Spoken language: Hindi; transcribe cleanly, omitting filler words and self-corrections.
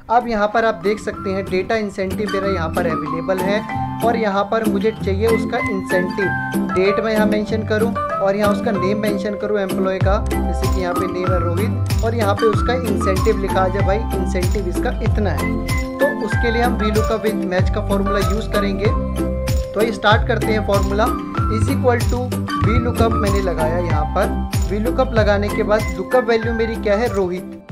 अब यहाँ पर आप देख सकते हैं डेटा इंसेंटिव मेरा यहाँ पर अवेलेबल है और यहाँ पर मुझे चाहिए उसका इंसेंटिव। डेट मैं यहाँ मेंशन करूँ और यहाँ उसका नेम मेंशन करूँ एम्प्लॉय का, जैसे कि यहाँ पे नेम है रोहित और यहाँ पे उसका इंसेंटिव लिखा आ जाए, भाई इंसेंटिव इसका इतना है। तो उसके लिए हम VLOOKUP विद मैच का फॉर्मूला यूज़ करेंगे। तो ये स्टार्ट करते हैं formula. Is equal to VLOOKUP मैंने लगाया यहाँ पर। VLOOKUP लगाने के बाद लुकअप वैल्यू मेरी क्या है, रोहित।